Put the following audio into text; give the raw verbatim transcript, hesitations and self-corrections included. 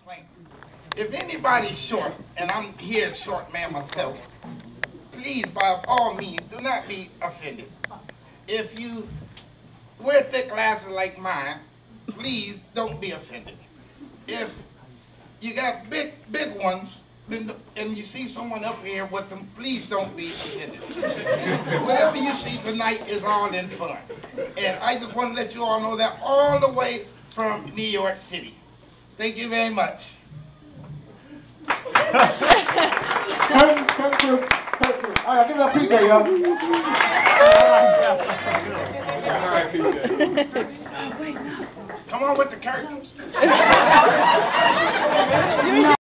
complaint. If anybody's short, and I'm here short man myself, please, by all means, do not be offended. If you wear thick glasses like mine, please don't be offended. If you got big, big ones, then the, and you see someone up here with them, please don't be offended. Whatever you see tonight is all in fun. And I just want to let you all know that all the way from New York City. Thank you very much. Cut, cut through, cut through. All right, give it up, P J, y'all. All right, P J. Come on with the curtains.